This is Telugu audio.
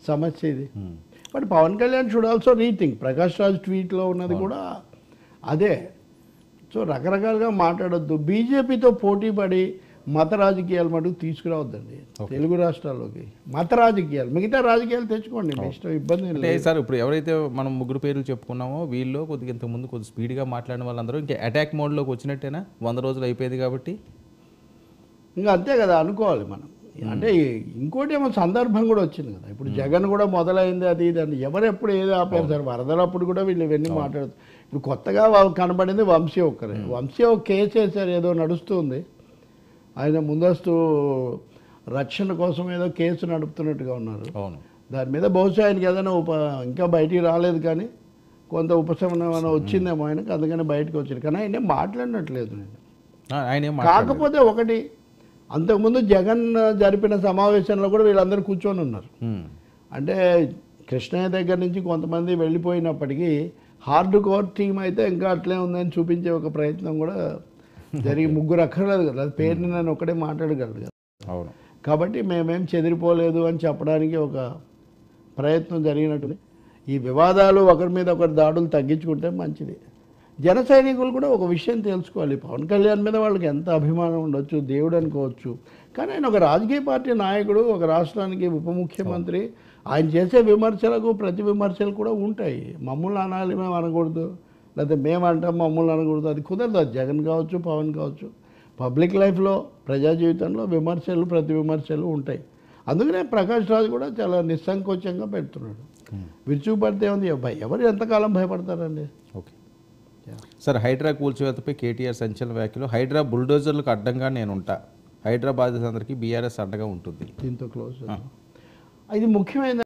సమస్య ఇది. But Pawan Kalyan should also rethink. Prakash Raj ట్వీట్లో ఉన్నది కూడా అదే. సో రకరకాలుగా మాట్లాడొద్దు. బీజేపీతో పోటీ పడి మత రాజకీయాలు మటుకు తీసుకురావద్దండి తెలుగు రాష్ట్రాల్లోకి. మత రాజకీయాలు, మిగతా రాజకీయాలు తెచ్చుకోండి, మీ ఇష్టం, ఇబ్బంది లేదు సార్. ఇప్పుడు ఎవరైతే మనం ముగ్గురు పేర్లు చెప్పుకున్నామో వీళ్ళు కొద్దిగా ఇంతకుముందు కొద్దిగా స్పీడ్గా మాట్లాడిన వాళ్ళందరూ ఇంకా అటాక్ మోడ్లోకి వచ్చినట్టేనా? 100 రోజులు అయిపోయేది కాబట్టి ఇంకా అంతే కదా అనుకోవాలి మనం. అంటే ఇంకోటి ఏమో సందర్భం కూడా వచ్చింది కదా. ఇప్పుడు జగన్ కూడా మొదలైంది అది ఇది అని ఎవరెప్పుడు ఏదో ఆపారు సార్. వరదలప్పుడు కూడా వీళ్ళు ఇవన్నీ మాట్లాడుతారు. ఇప్పుడు కొత్తగా కనబడింది వంశీ ఒక్కరే. వంశీ ఒక కేసు వేసారు, ఏదో నడుస్తుంది. ఆయన ముందస్తు రక్షణ కోసం ఏదో కేసు నడుపుతున్నట్టుగా ఉన్నారు. దాని మీద బహుశా ఆయనకి ఏదైనా ఇంకా బయటికి రాలేదు, కానీ కొంత ఉపశమనం వచ్చిందేమో ఆయనకు, అందుకని బయటకు వచ్చింది. కానీ ఆయన మాట్లాడినట్లేదు నేను. కాకపోతే ఒకటి, అంతకుముందు జగన్ జరిపిన సమావేశంలో కూడా వీళ్ళందరూ కూర్చొని ఉన్నారు. అంటే కృష్ణయ్య దగ్గర నుంచి కొంతమంది వెళ్ళిపోయినప్పటికీ హార్డ్ కోర్ టీం అయితే ఇంకా అట్లే ఉందని చూపించే ఒక ప్రయత్నం కూడా జరిగి, ముగ్గురు అక్కర్లేదు కదా, అది పేరుని నేను ఒక్కడే మాట్లాడగలడు కదా. అవును. కాబట్టి మేమేం చెదిరిపోలేదు అని చెప్పడానికి ఒక ప్రయత్నం జరిగినట్టుంది. ఈ వివాదాలు ఒకరి మీద ఒకరి దాడులు తగ్గించుకుంటే మంచిది. జన సైనికులు కూడా ఒక విషయం తెలుసుకోవాలి. పవన్ కళ్యాణ్ మీద వాళ్ళకి ఎంత అభిమానం ఉండొచ్చు, దేవుడు అనుకోవచ్చు, కానీ ఆయన ఒక రాజకీయ పార్టీ నాయకుడు, ఒక రాష్ట్రానికి ఉప ముఖ్యమంత్రి. ఆయన చేసే విమర్శలకు ప్రతి విమర్శలు కూడా ఉంటాయి. మమ్మల్ని అనాలి, మేము అనకూడదు, లేకపోతే మేము అంటాం మమ్మల్ని అనకూడదు, అది కుదరదు. అది జగన్ కావచ్చు, పవన్ కావచ్చు. పబ్లిక్ లైఫ్లో, ప్రజా జీవితంలో విమర్శలు ప్రతి విమర్శలు ఉంటాయి. అందుకనే ప్రకాష్ రాజ్ కూడా చాలా నిస్సంకోచంగా పెడుతున్నాడు. విరుచుకుపడితే ఉంది, ఎవరు ఎంతకాలం భయపడతారండి. ఓకే సార్, హైడ్రా కూల్చివేతపై కేటీఆర్ సంచలన వ్యాఖ్యలు. హైడ్రా బుల్డోజర్లకు అడ్డంగా నేను ఉంటా, హైడ్రా బాధితులందరికీ బీఆర్ఎస్ అండగా ఉంటుంది. దీంతో క్లోజ్. ఇది ముఖ్యమైన